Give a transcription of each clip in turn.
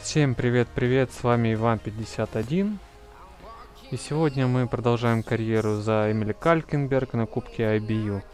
Всем привет, с вами Иван 51. И сегодня мы продолжаем карьеру за Эмили Калькенберг на Кубке IBU.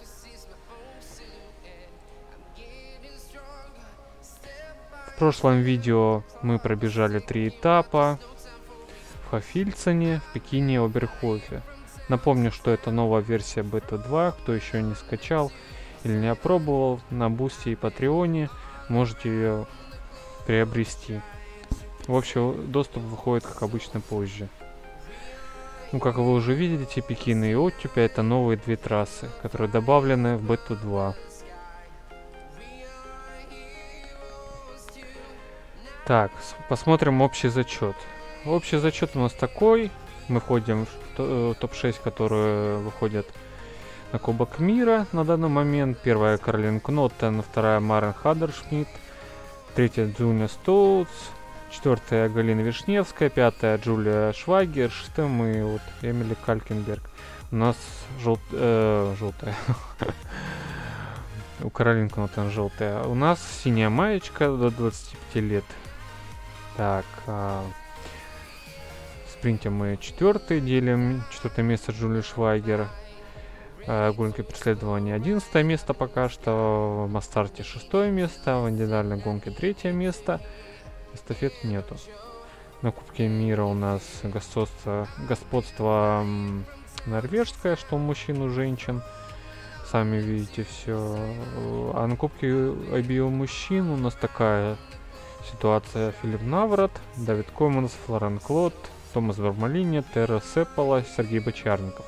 В прошлом видео мы пробежали 3 этапа в Хофельцене, в Пекине, Оберхофе. Напомню, что это новая версия бета 2, кто еще не скачал или не опробовал, на Бусти и Патреоне можете ее приобрести. В общем, доступ выходит, как обычно, позже. Ну, как вы уже видите, Пекин и Оттепе — это новые 2 трассы, которые добавлены в бету 2. Так, посмотрим общий зачет. Общий зачет у нас такой. Мы входим в топ-6, которые выходят на Кубок мира на данный момент. Первая Каролин Кноттен, вторая Марен Хадершмидт, третья Джуния Стоутс, четвертая Галина Вишневская, пятая Джулия Швагер, шестая мы вот Эмили Калькенберг. У нас желтая. У Каролин Кноттен желтая. У нас синяя маечка до 25 лет. Так, в спринте мы четвертый делим. Четвертое место Джулия Швагер. Гонки преследования 11 место пока что. В Мастарте 6 место. В индивидуальной гонке 3 место. Эстафет нету. На Кубке мира у нас господство норвежское, что у мужчин, у женщин. Сами видите все. А на Кубке IBU мужчин у нас такая ситуация: Филипп Наврат, Давид Коммонс, Флорен Клод, Томас Бармалини, Терра Сеппала, Сергей Бочарников.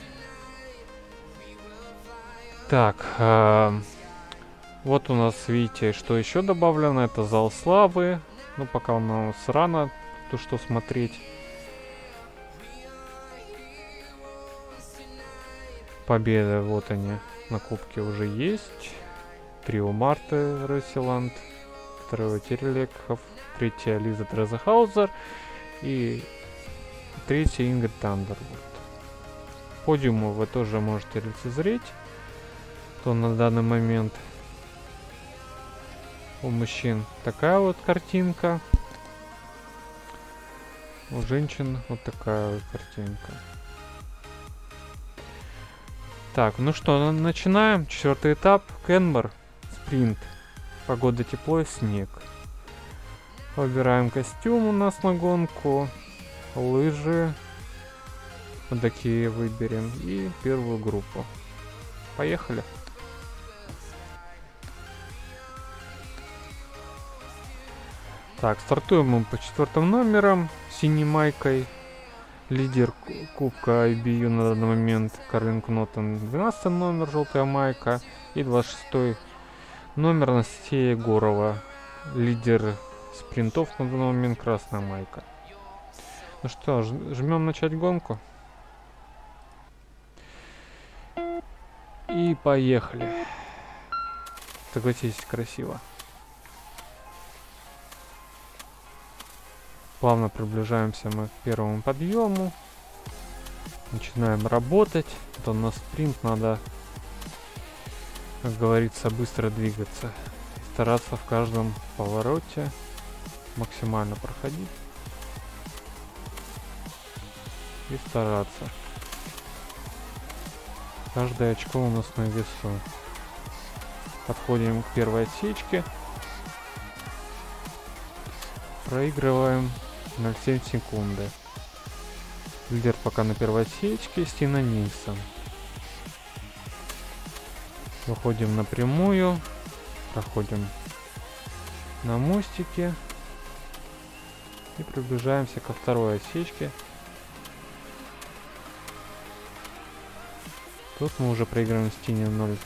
Так, вот у нас, видите, что еще добавлено. Это зал славы. Ну, пока у нас рано то что смотреть. Победы, вот они, на Кубке уже есть. Трио Марты Ресселанд, второй Терелеков, третья Лиза Трезехаузер и третья Ингрид Тандервуд. Подиумы вы тоже можете лицезреть, то на данный момент у мужчин такая вот картинка, у женщин вот такая вот картинка. Так, ну что, начинаем. 4-й этап, Кенмор, спринт. Погода тепло и снег. Выбираем костюм у нас на гонку, лыжи, вот такие выберем, и первую группу. Поехали. Так, стартуем мы по 4 номерам, синей майкой. Лидер Кубка IBU на данный момент Каролин Кноттен, 12 номер, желтая майка. И 26 номер Настасья Егорова, лидер спринтов на данный момент, красная майка. Ну что, жмем начать гонку. И поехали. Согласитесь, красиво. Плавно приближаемся мы к первому подъему. Начинаем работать. Это у нас спринт, надо, как говорится, быстро двигаться. Стараться в каждом повороте максимально проходить. И стараться. Каждое очко у нас на весу. Подходим к первой отсечке. Проигрываем 0,7 секунды. Лидер пока на первой отсечке Стина Нильсон. Выходим напрямую. Проходим на мостике. И приближаемся ко второй отсечке. Тут мы уже проигрываем Стине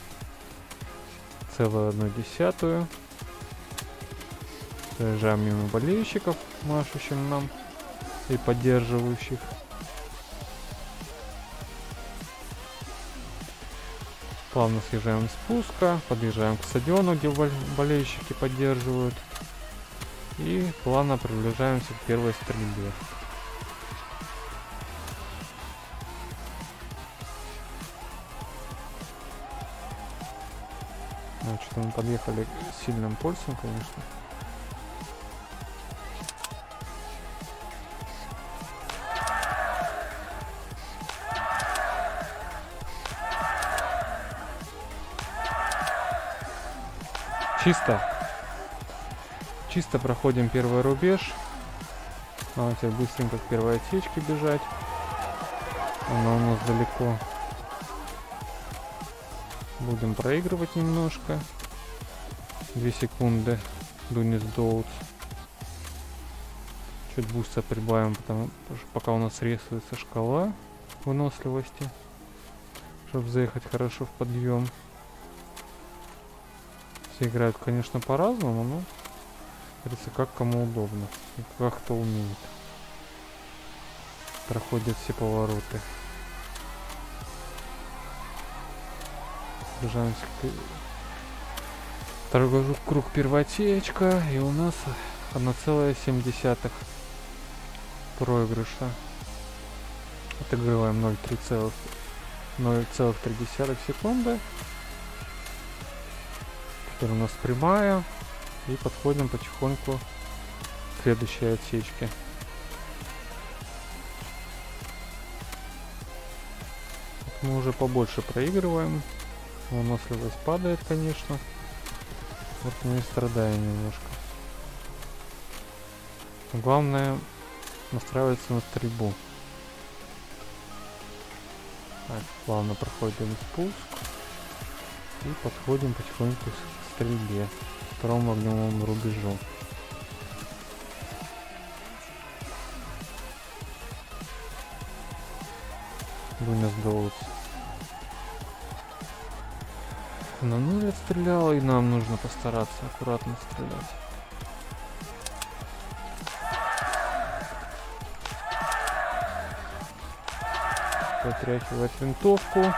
0,1. Проезжаем мимо болельщиков, машущих нам и поддерживающих. Плавно съезжаем с спуска, подъезжаем к стадиону, где болельщики поддерживают. И плавно приближаемся к первой стрельбе. Ну, что-то мы подъехали с сильным пульсом, конечно. Чисто. Чисто проходим первый рубеж. Надо теперь быстренько к первой отсечке бежать. Она у нас далеко. Будем проигрывать немножко. 2 секунды. Дунис Доутс. Чуть буста прибавим, потому что пока у нас рисуется шкала выносливости, чтобы заехать хорошо в подъем. Все играют, конечно, по-разному, но говорится, как кому удобно и как кто умеет. Проходят все повороты. Бежаемся к... Второй круг, первая отсечка, и у нас 1,7 проигрыша. Отыгрываем 0,3 секунды. Теперь у нас прямая. И подходим потихоньку к следующей отсечке. Мы уже побольше проигрываем. Выносливость падает, конечно. Вот мы и страдаем немножко. Главное настраиваться на стрельбу. Так, плавно проходим спуск. И подходим потихоньку к стрельбе. К второму огневому рубежу. Дунис Доутс на 0 отстрелял, и нам нужно постараться аккуратно стрелять. Потряхивать винтовку.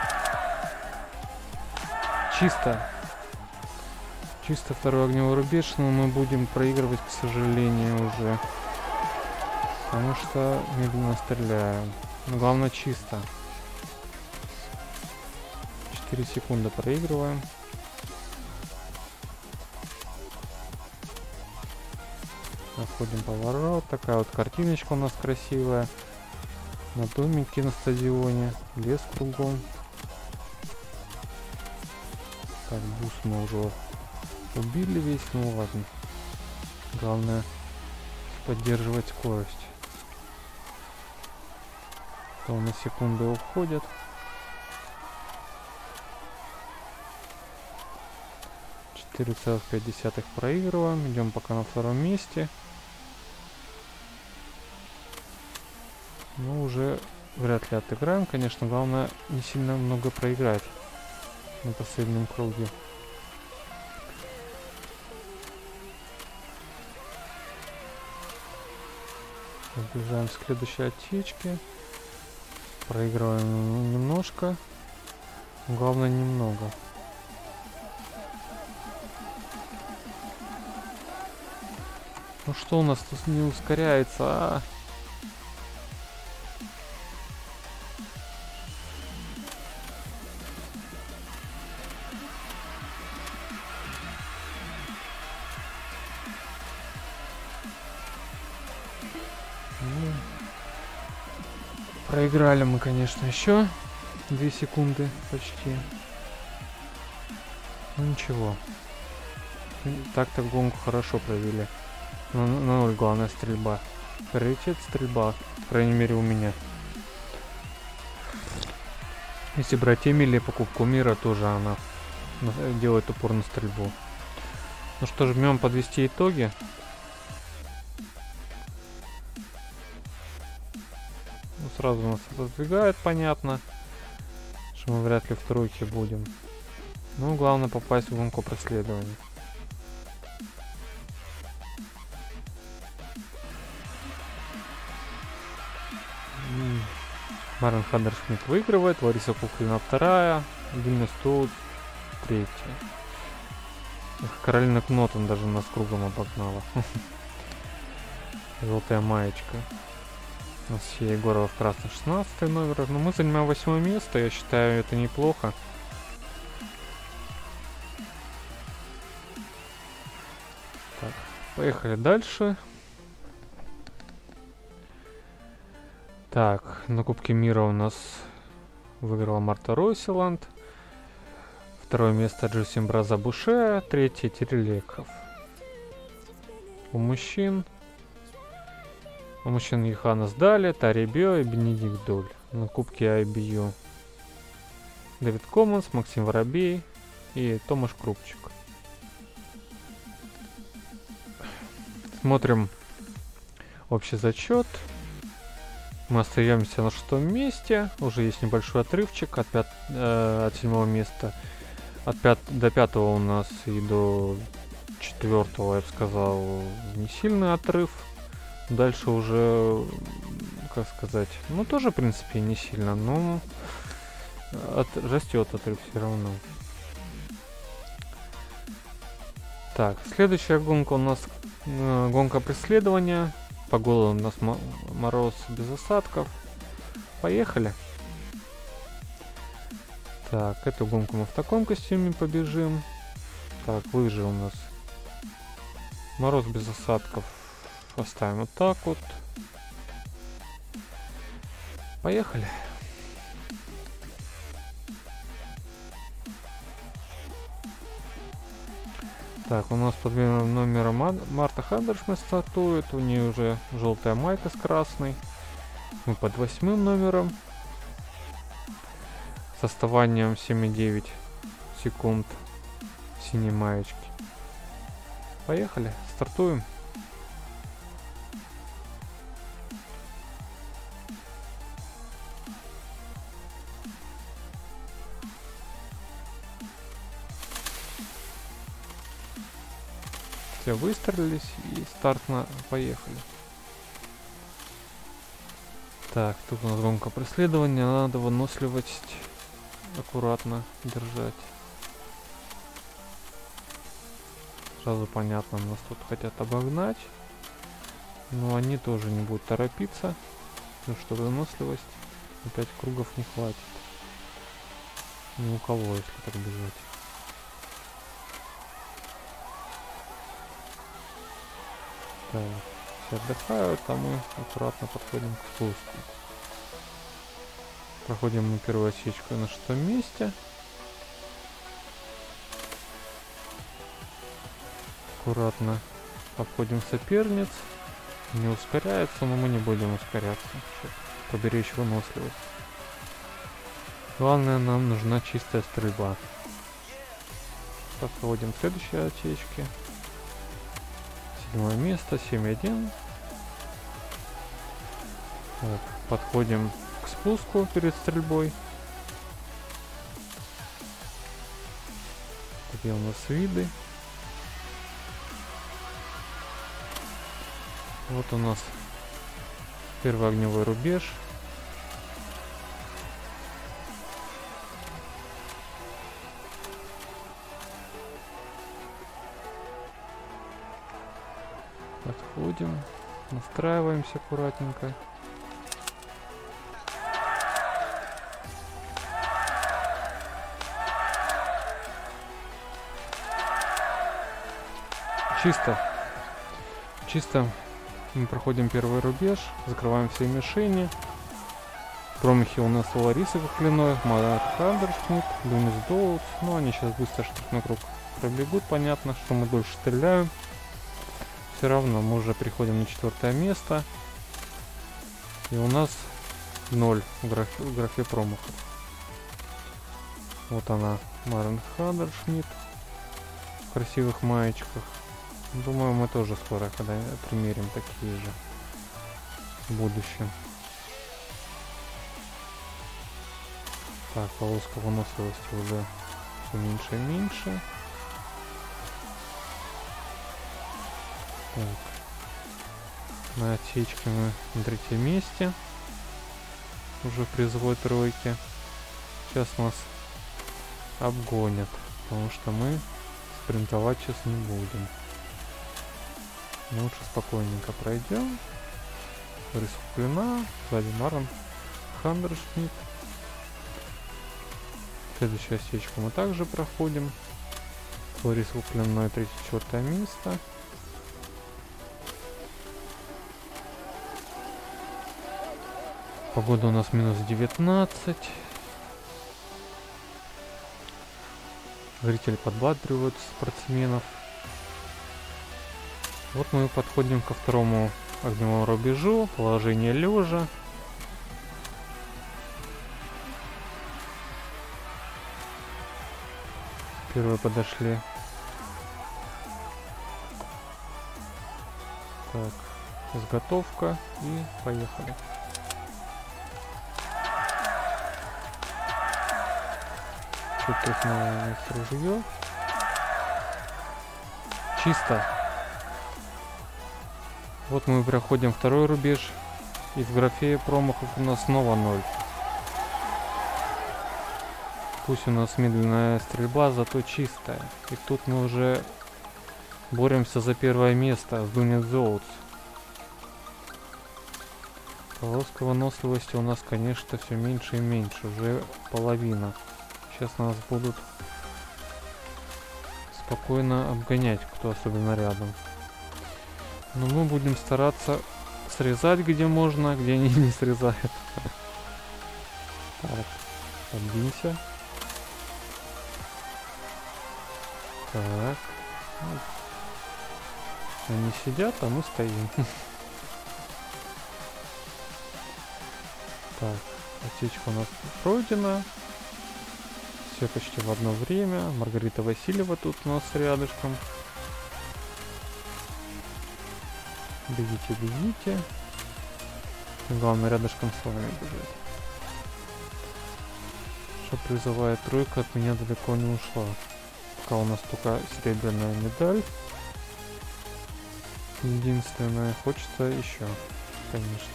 Чисто. Чисто второй огневой рубеж, но мы будем проигрывать, к сожалению, уже. Потому что медленно стреляем. Но главное чисто. 4 секунды проигрываем. Находим поворот. Такая вот картиночка у нас красивая. На домике на стадионе. Лес кругом. Так, бус мы уже убили весь. Ну ладно. Главное поддерживать скорость. То на секунды уходят. 4,5 проигрываем. Идем пока на втором месте. Но уже вряд ли отыграем. Конечно, главное не сильно много проиграть на последнем круге. Приближаемся к следующей отсечке. Проигрываем немножко. Главное немного. Ну что у нас тут не ускоряется, а? Ну, проиграли мы, конечно, еще 2 секунды почти. Ну ничего. Так-то гонку хорошо провели. На 0 главная стрельба. Приоритет стрельба, по крайней мере у меня. Если брать Эмили по Кубку Мира, тоже она делает упор на стрельбу. Ну что, жмем подвести итоги. Ну, сразу нас раздвигает, понятно, что мы вряд ли в тройке будем. Ну, главное попасть в гонку преследования. Марвин Хандершмидт выигрывает, Лариса Куклина вторая, Дунис Доутс третья. Каролина Кнотон даже нас кругом обогнала. Желтая маечка. У нас Егорова в красном 16 номер. Но мы занимаем 8 место, я считаю, это неплохо. Так, поехали дальше. Так, на Кубке Мира у нас выиграла Марта Ройселанд. Второе место Джусим Браза Буше, третье Терелеков. У мужчин Йоханнес Дали, Тари Био и Бенедикт Доль. На кубке IBU Дэвид Коммонс, Максим Воробей и Томаш Крупчик. Смотрим общий зачет. Мы остаемся на 6 месте. Уже есть небольшой отрывчик от 7 места. До 5 у нас и до 4, я бы сказал, не сильный отрыв. Дальше уже, как сказать, ну тоже в принципе не сильно, но растет отрыв все равно. Так, следующая гонка у нас гонка преследования. Погода у нас мороз без осадков. Поехали. Так, эту гонку мы в таком костюме побежим. Так, лыжи у нас. Мороз без осадков. Поставим вот так вот. Поехали. Так, у нас под номером Марта Хандершмит стартует. У нее уже желтая майка с красной. Мы под 8 номером. С отставанием 7,9 секунд синей маечки. Поехали, стартуем. Все выстрелились и поехали. Так, тут у нас гонка преследования, надо выносливость аккуратно держать. Сразу понятно, нас тут хотят обогнать, но они тоже не будут торопиться, потому что выносливость на 5 кругов не хватит. Ни у кого, если так бежать. Так, все отдыхают, а мы аккуратно подходим к спуску. Проходим мы первую отсечку на 6 месте. Аккуратно обходим соперниц. Не ускоряется, но мы не будем ускоряться, чтобы поберечь выносливость. Главное, нам нужна чистая стрельба. Подходим к следующей отсечке. 7 место, 7,1. Так, подходим к спуску перед стрельбой. Такие у нас виды. Вот у нас первый огневой рубеж. Подходим, настраиваемся аккуратненько. Чисто мы проходим первый рубеж, закрываем все мишени. Промахи у нас у Ларисы Кохляной, Марат Хандершмит, Люнис Доутс. Ну, они сейчас быстро штрафной круг пробегут. Понятно, что мы дольше стреляем. Все равно мы уже приходим на 4 место. И у нас 0 в графе промахов. Вот она, Марен Хандершмит в красивых маечках. Думаю, мы тоже скоро когда примерим такие же в будущем. Так, полоска выносливости уже все меньше и меньше. Так. На отсечке мы на 3 месте. Уже в призовой тройке. Сейчас нас обгонят, потому что мы спринтовать сейчас не будем. Мы лучше спокойненько пройдем. Лариса Кохляна, сзади Марен Хандершмит. Следующую осечку мы также проходим. Лариса Кохляна 3-4 место. Погода у нас минус 19. Зрители подбадривают спортсменов. Вот мы подходим ко второму огневому рубежу. Положение лежа. Первые подошли. Так, изготовка и поехали. Тут снова ружье. Чисто. Вот мы проходим второй рубеж. И в графе промахов у нас снова 0. Пусть у нас медленная стрельба, зато чистая. И тут мы уже боремся за первое место с Dunit Zoats. Полоска выносливости у нас, конечно, все меньше и меньше. Уже половина. Сейчас нас будут спокойно обгонять, кто особенно рядом. Но мы будем стараться срезать, где можно, где они не срезают. Так, подвинься. Так. Они сидят, а мы стоим. Так, отсечка у нас пройдена. Все почти в одно время. Маргарита Васильева тут у нас рядышком. Бегите, бегите. Главное, рядышком с вами бежать. Что призовая тройка от меня далеко не ушла. Пока у нас только серебряная медаль. Единственное, хочется еще, конечно.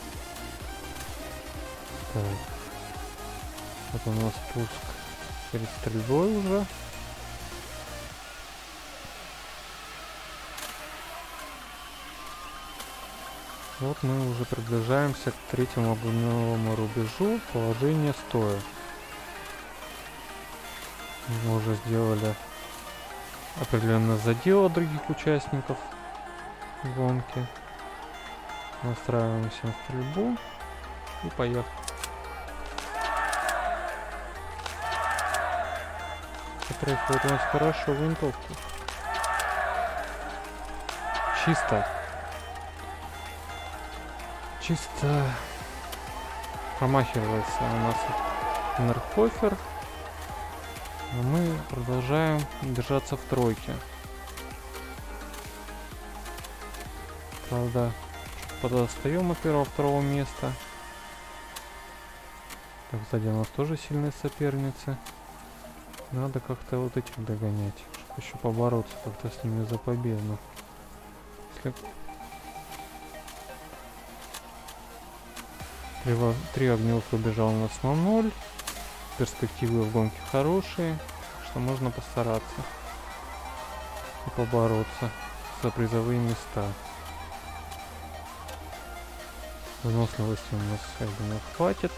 Так. Вот у нас спуск перед стрельбой уже. Вот мы уже приближаемся к третьему огневому рубежу. Положение стоя. Мы уже сделали определенный задел от других участников гонки. Настраиваемся на стрельбу и поехали. Происходит у нас хорошо винтовки. Чисто. Чисто промахивается у нас Нерхофер. Но мы продолжаем держаться в тройке. Правда, подостаем от первого-второго места. Так, сзади у нас тоже сильные соперницы. Надо как-то вот этих догонять, чтобы еще побороться как-то с ними за победу. Три огневых рубежа у нас на 0. Перспективы в гонке хорошие, что можно постараться и побороться за призовые места. Выносливости у нас, я думаю, хватит.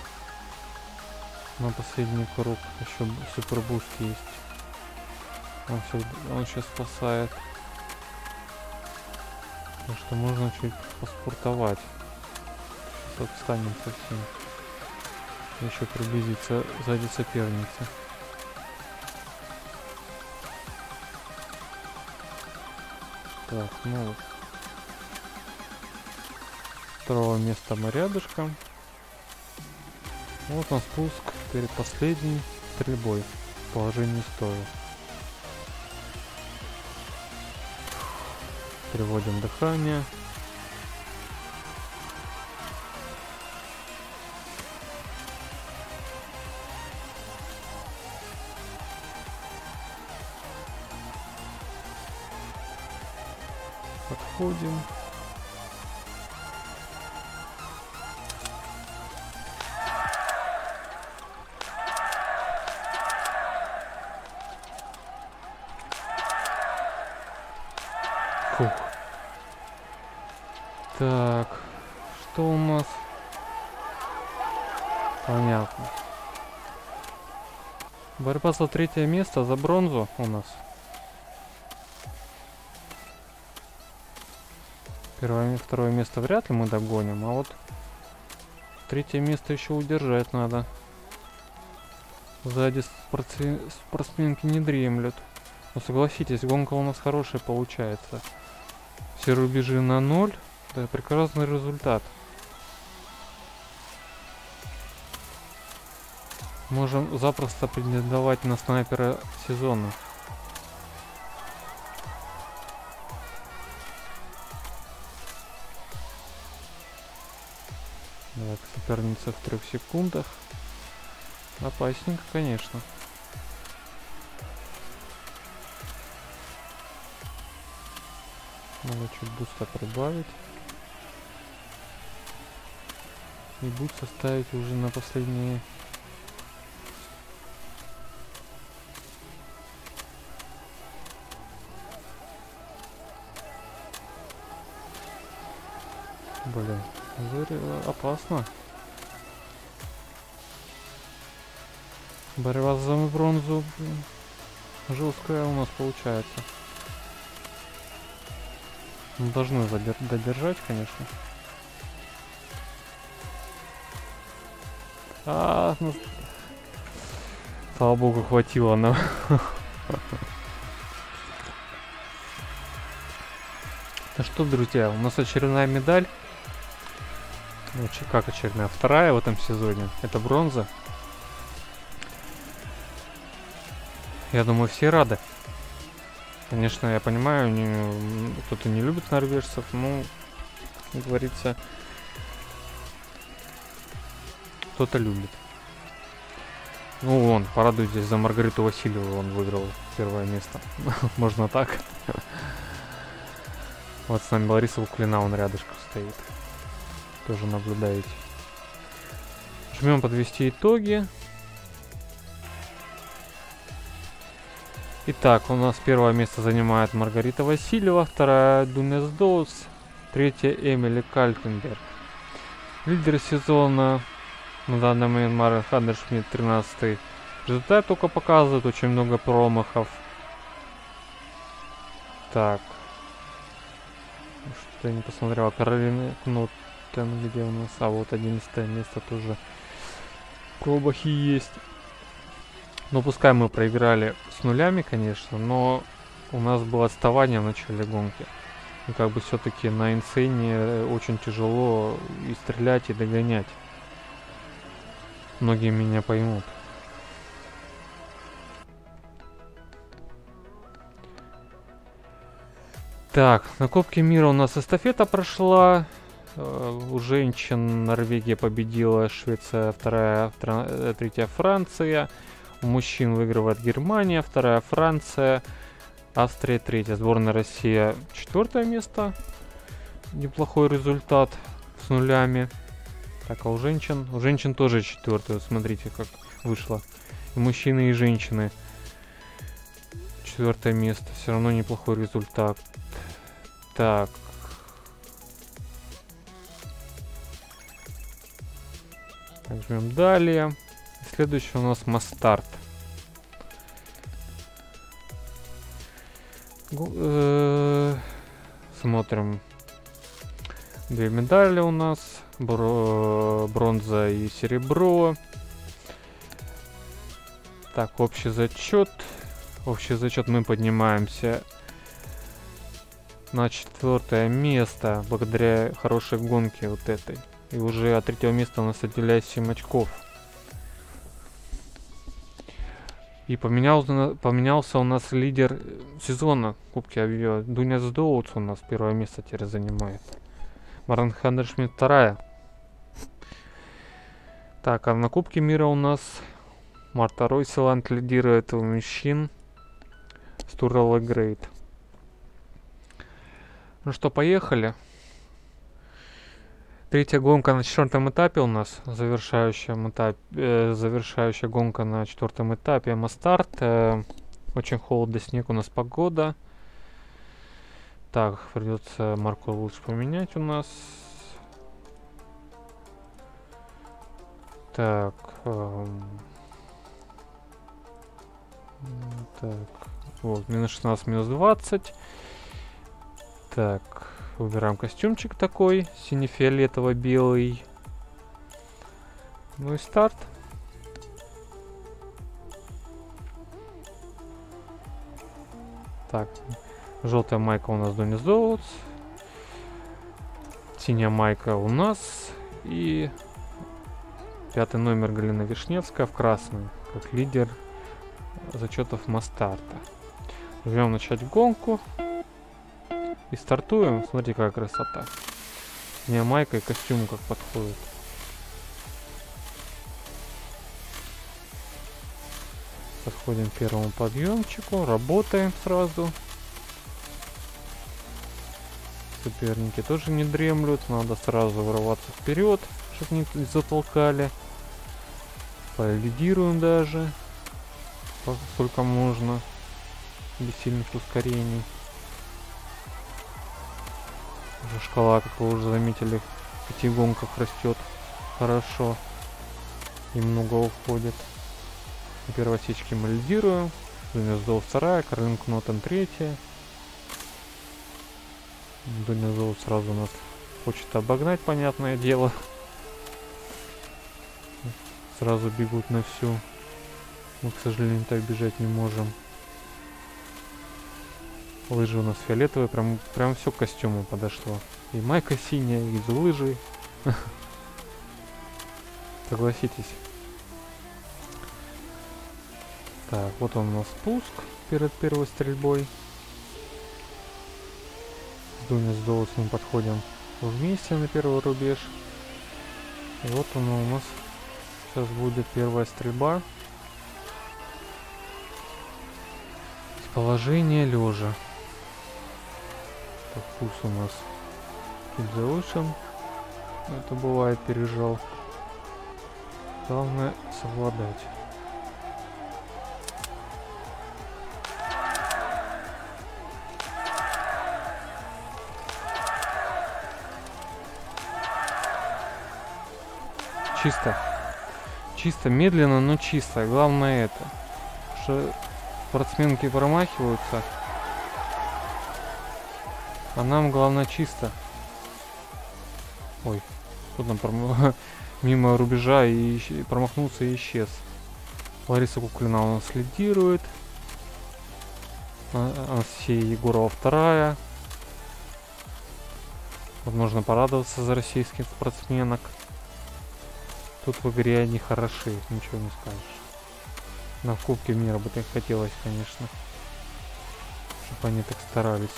На последний круг еще супербуст есть. Он сейчас спасает. Так что можно чуть поспортовать. Сейчас отстанем совсем. Еще приблизиться сзади соперницы. Так, ну вот. Второго места мы рядышком. Вот он спуск перед последней стрельбой. Положение стоя. Переводим дыхание. Подходим. Фух. Так, что у нас? Понятно. Борьба за третье место, за бронзу у нас. Первое и второе место вряд ли мы догоним, а вот третье место еще удержать надо. Сзади спортсменки не дремлют. Но согласитесь, гонка у нас хорошая получается. Все рубежи на 0. Да, прекрасный результат. Можем запросто претендовать на снайпера сезона. Так, соперница в 3 секундах. Опасненько, конечно. Надо чуть буста прибавить. И буст составить уже на последние. Блин, опасно. Борьба за бронзу жесткая у нас получается. Мы должны додержать, конечно. Ну, слава богу, хватило нам. Ну что, друзья, у нас очередная медаль. Как очередная? Вторая в этом сезоне. Это бронза. Я думаю, все рады. Конечно, я понимаю, кто-то не любит норвежцев, но, как говорится, кто-то любит. Ну, вон, порадуйтесь за Маргариту Васильеву, он выиграл первое место. Можно так. Вот с нами Лариса Буклина, он рядышком стоит. Тоже наблюдаете. Жмем подвести итоги. Итак, у нас первое место занимает Маргарита Васильева, вторая Дуня Сдоус, третья Эмили Кальтенберг. Лидер сезона на данный момент Марен Хандершмидт, 13-й. Результат только показывает, очень много промахов. Так. Что-то я не посмотрел. Каролина Кноттен, где у нас? А вот 11 место тоже. Промахи есть. Ну, пускай мы проиграли с нулями, конечно, но у нас было отставание в начале гонки. И как бы все-таки на инсейне очень тяжело и стрелять, и догонять. Многие меня поймут. Так, на Кубке мира у нас эстафета прошла. У женщин Норвегия победила, Швеция вторая, третья Франция. У мужчин выигрывает Германия, вторая Франция, Австрия третья. Сборная Россия 4 место. Неплохой результат с нулями. Так, а у женщин тоже 4. Смотрите, как вышло. И мужчины, и женщины 4 место. Все равно неплохой результат. Так. Жмем далее. Следующий у нас Мастарт. Смотрим. 2 медали у нас. Бронза и серебро. Так, общий зачет. Общий зачет мы поднимаемся на 4 место. Благодаря хорошей гонке вот этой. И уже от 3 места у нас отделяет 7 очков. И поменялся у нас лидер сезона Кубки Авио. Дуня Сдоуц у нас 1 место теперь занимает. Марен Хандершмидт 2. Так, а на Кубке мира у нас Марта Ройселанд лидирует у мужчин. Стурла Грейт. Ну что, поехали. 3-я гонка на 4-м этапе у нас. Завершающая гонка на 4-м этапе. Мастарт. Очень холодно, снег, у нас погода. Так, придется марку лучше поменять у нас. Так. Так. Вот, минус 16, минус 20. Так. Выбираем костюмчик такой, сине-фиолетово-белый. Ну и старт. Так, желтая майка у нас Донис Доутс. Синяя майка у нас. И 5-й номер Галина Вишневская в красной, как лидер зачетов Мастарта. Жмем начать гонку. И стартуем. Смотри, какая красота. Синяя майка и костюм как подходит. Подходим к первому подъемчику. Работаем сразу. Соперники тоже не дремлют. Надо сразу вырываться вперед, чтобы не затолкали. Полидируем даже. Сколько можно. Без сильных ускорений. Уже шкала, как вы уже заметили, в 5 гонках растет хорошо. И много уходит. На первой осечке мы лидируем. Донис Доутс 2, Карлин Кнотен 3. Донис Доутс сразу нас хочет обогнать, понятное дело. Сразу бегут на всю. Мы, к сожалению, так бежать не можем. Лыжи у нас фиолетовые, прям все к костюму подошло. И майка синяя, и лыжи. Согласитесь. Так, вот он у нас спуск перед первой стрельбой. С Донис Доутс мы подходим вместе на первый рубеж. И вот он у нас сейчас будет первая стрельба. С положения лежа. Так, пульс у нас чуть завышен. Это бывает, пережал. Главное совладать. Чисто. Чисто, медленно, но чисто. Главное это. Что спортсменки промахиваются. А нам главное чисто. Ой, кто там мимо рубежа и промахнулся и исчез. Лариса Куклина у нас лидирует. Анастасия Егорова 2. Вот можно порадоваться за российских спортсменок. Тут в игре они хороши, ничего не скажешь. На Кубке мира бы так хотелось, конечно. Чтобы они так старались.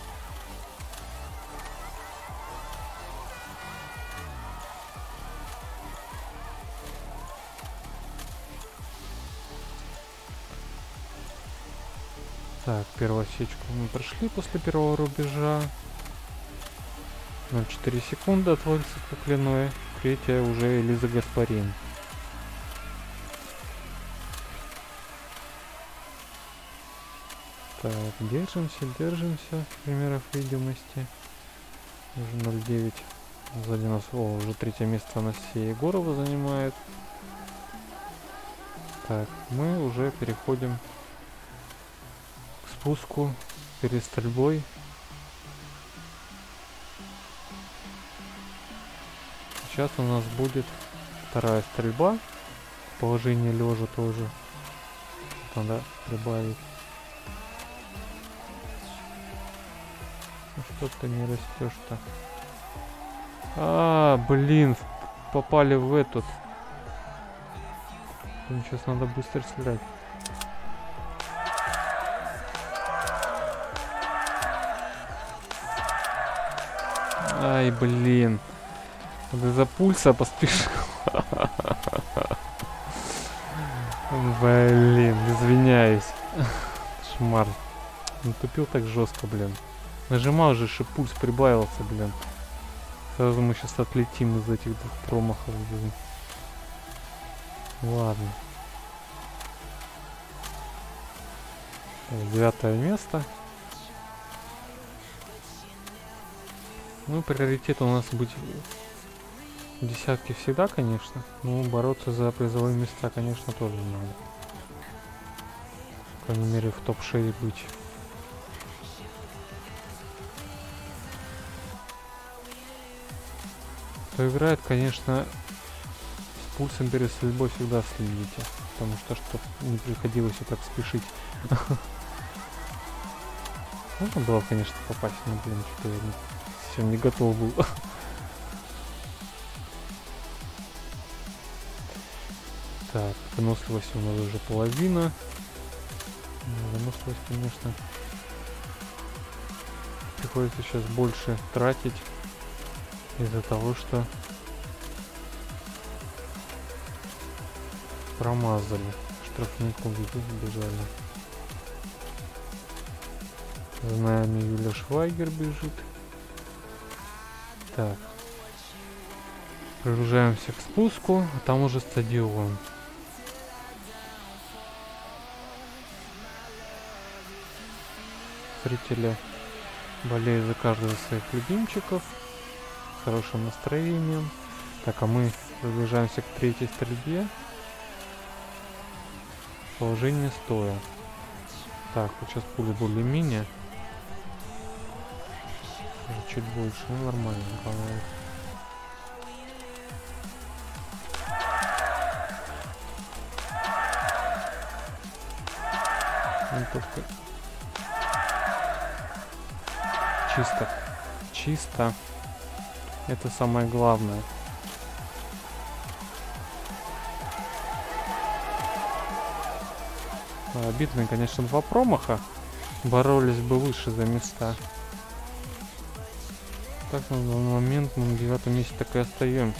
Так, первую осечку мы прошли после первого рубежа. 0,4 секунды от Ларисы Куклиной. Третья уже Элиза Гаспарин. Так, держимся. Примеров видимости. Уже 0,9. Сзади нас, уже третье место Анастасия Егорова занимает. Так, мы уже переходим к спуску перед стрельбой. Сейчас у нас будет вторая стрельба. Положение лежа тоже надо прибавить. Что-то не растешь-то. Блин, попали в этот. Сейчас надо быстро стрелять. Ай, блин. Из-за пульса поспешил. Блин, извиняюсь. Шмар. Натупил так жестко, блин. Нажимал же, что пульс прибавился, блин. Сразу мы сейчас отлетим из этих двух промахов, блин. Ладно. 9-е место. Ну, приоритет у нас быть в десятке всегда, конечно. Но бороться за призовые места, конечно, тоже надо. По крайней мере, в топ-6 быть. Кто играет, конечно, с пульсом перед стрельбой всегда следите. Потому что, чтобы не приходилось и так спешить. Можно было, конечно, попасть, но, блин, что я совсем не готов был. Так, выносливость у нас уже половина. Выносливость, конечно, приходится сейчас больше тратить из-за того, что промазали. Штрафнику бежали. За нами Юля Швайгер бежит. Так. Приближаемся к спуску, а там уже стадион. Зрители болеют за каждого из своих любимчиков. С хорошим настроением. Так, а мы приближаемся к третьей стрельбе. Положение стоя. Так, вот сейчас пули более-менее. Чуть больше, ну нормально, главное. Только чисто. Чисто. Это самое главное. Обидно, конечно, 2 промаха. Боролись бы выше за места. Так, на данный момент мы на 9-м месте так и остаемся.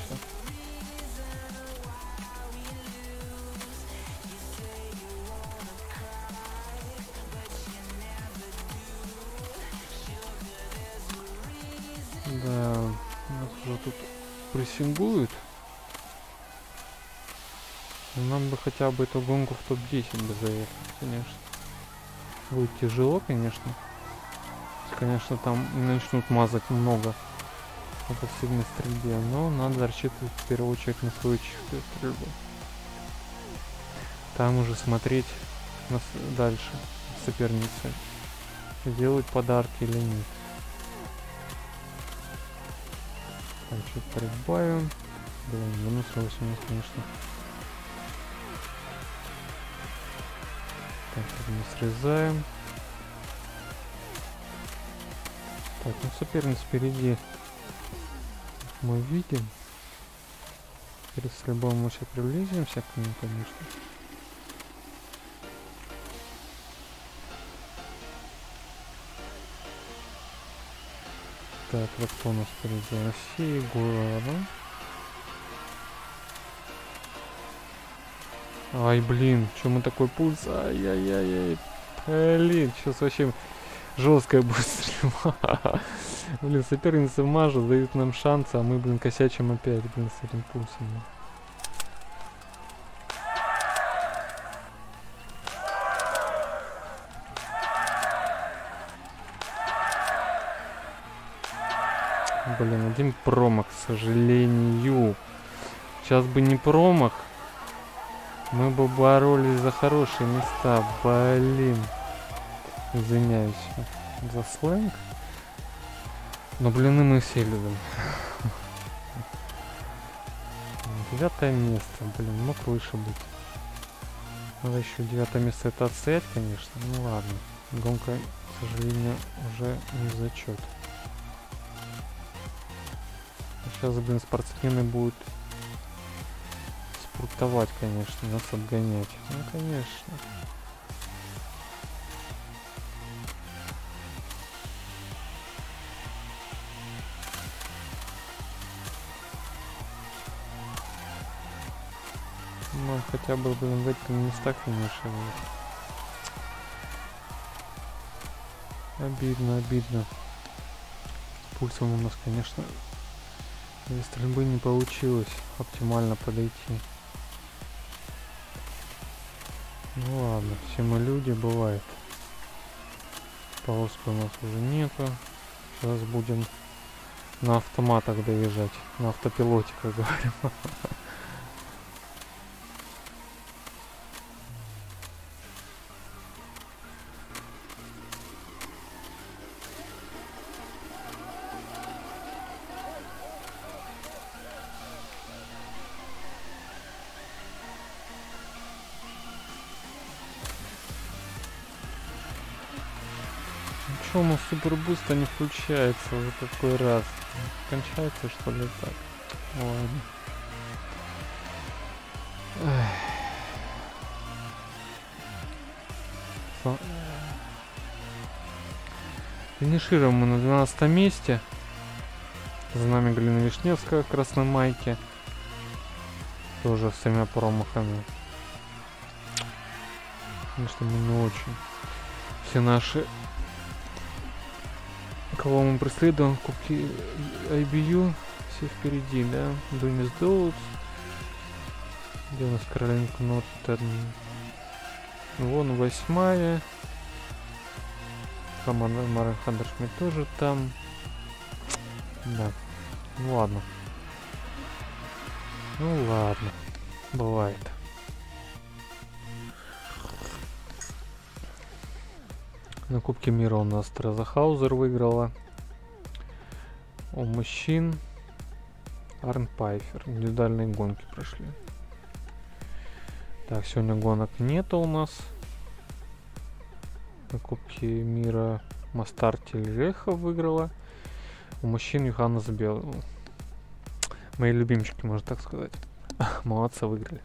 Да, нас уже тут прессингуют. Нам бы хотя бы эту гонку в топ-10 бы заехать, конечно. Будет тяжело, конечно. Конечно, там начнут мазать много по пассивной стрельбе, но надо рассчитывать в первую очередь на свою чистую стрельбу. Там уже смотреть дальше соперницы, делают подарки или нет. Там чуть прибавим. Блин, минус 80, конечно. Так, мы срезаем. Так, ну соперниц впереди мы видим. Перед стрельбой мы сейчас приблизимся к ним, конечно. Так, вот кто у нас впереди? Россия, Гуара. Ай, блин, что мы такой пульс? Ай-яй-яй-яй. Блин, сейчас вообще жесткая будет стрельба. Блин, соперницы мажут, дают нам шансы, а мы, блин, косячим опять, блин, с этим пульсом. Блин, один промах, к сожалению. Сейчас бы не промах, мы бы боролись за хорошие места. Блин. Извиняюсь за сленг. Но блины мы все любим. 9 место. Блин, мог выше быть. Надо еще 9 место это отстоять, конечно. Ну ладно. Гонка, к сожалению, уже не в зачет. Сейчас, блин, спортсмены будут спортовать, конечно, нас отгонять. Ну, конечно. Ну, хотя бы, блин, в этих местах финишировать. Обидно, обидно. Пульсом у нас, конечно, из стрельбы не получилось оптимально подойти. Ну ладно, все мы люди, бывает. Полоски у нас уже нету. Сейчас будем на автоматах доезжать. На автопилоте, как говорим. Что у нас супербуста не включается уже какой раз? Кончается, что ли, так? Ладно. Финишируем мы на 12 месте. За нами Галина Вишневская в красной майке. Тоже с 3 промахами. Конечно, мы не очень. Все наши, кого мы преследуем, кубки IBU, все впереди, да? Думис Доутс. Где у нас Каролин Кноттерн? Вон 8-я. Команда Марен Хандершмит тоже там. Да. Ну ладно. Ну ладно. Бывает. На Кубке мира у нас Тереза Хаузер выиграла. У мужчин Арн Пайфер. Индивидуальные гонки прошли. Так, сегодня гонок нету у нас. На Кубке мира Мастар Тельреха выиграла. У мужчин Йоханнес Бел. Мои любимчики, можно так сказать. Молодцы, выиграли.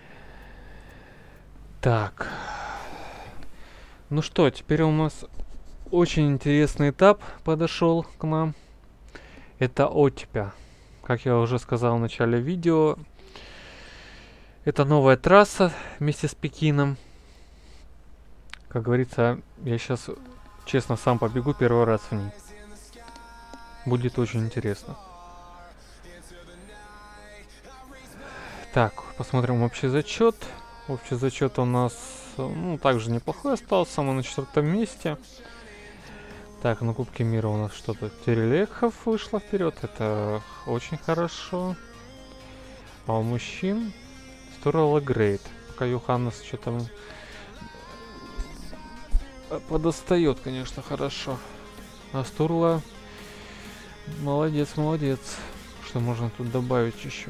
Так. Ну что, теперь у нас очень интересный этап подошел к нам. Это оттепя. Как я уже сказал в начале видео, это новая трасса вместе с Пекином. Как говорится, я сейчас честно сам побегу первый раз в ней. Будет очень интересно. Так, посмотрим общий зачет. Общий зачет у нас, ну, также неплохой остался, мы на 4-м месте. Так, на Кубке мира у нас что-то Терелехов вышла вперед, это очень хорошо. А у мужчин Стурла Грейт. Пока Йоханнес что-то подостает, конечно, хорошо. А Стурла молодец, молодец. Что можно тут добавить еще?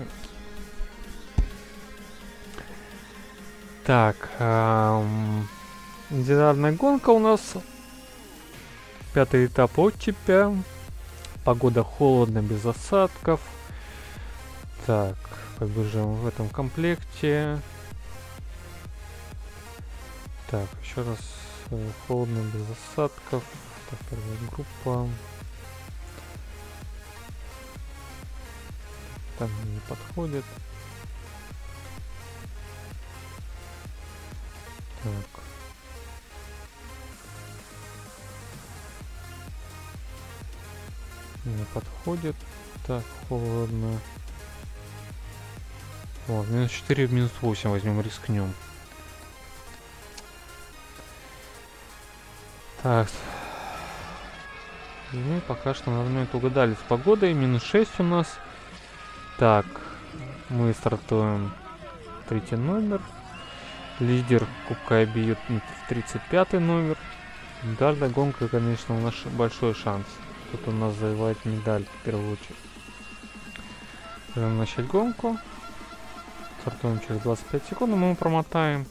Так, индивидуальная гонка у нас. 5-й этап оттепя. Погода холодно, без осадков. Так, побежим в этом комплекте. Так, еще раз, холодно, без осадков. Так, первая группа. Там не подходит. Так. Не подходит. Так, холодно. Вот, минус 4, минус 8 возьмем, рискнем. Так. И мы пока что на момент угадали с погодой. Минус 6 у нас. Так, мы стартуем 3-й номер. Лидер Кубка IBU 35-й номер. Медальная гонка, конечно, у нас большой шанс. Тут у нас завоевать медаль в первую очередь. Будем начать гонку. Стартуем через 25 секунд, мы промотаем.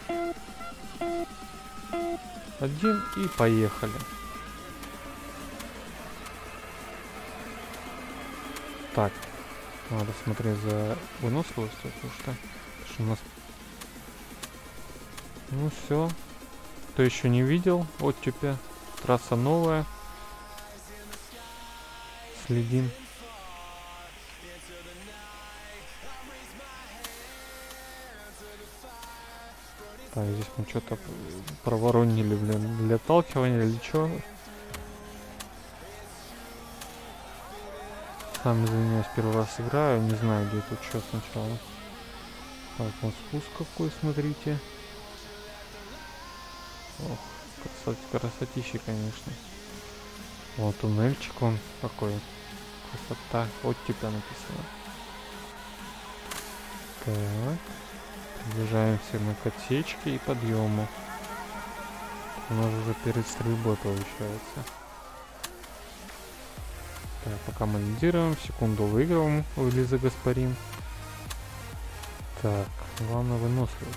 1 и поехали. Так, надо смотреть за выносливостью, потому что у нас... Ну все. Кто еще не видел оттепя, трасса новая. Следим. Так, здесь мы что-то проворонили, блин, для отталкивания или что? Сам извиняюсь, первый раз играю, не знаю, где тут что сначала. Так, вот спуск какой, смотрите. Ох, красотища, конечно. Вот туннельчик он какой. Красота. Оттепя написано. Так. Приближаемся мы к отсечке и подъему. У нас уже перед стрельбой получается. Так, пока мы лидируем, секунду выигрываем у Элизы Гаспарин. Так, главное выносливость.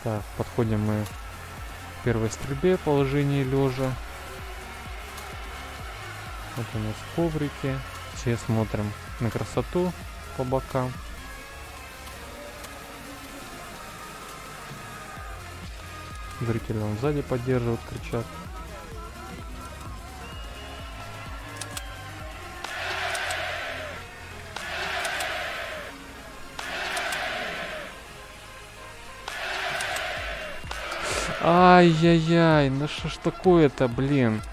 Так, подходим мы к первой стрельбе, положение лежа. Вот у нас коврики. Все смотрим на красоту по бокам. Зрители он сзади поддерживают, кричат. Ай-яй-яй, ну что ж такое-то, блин?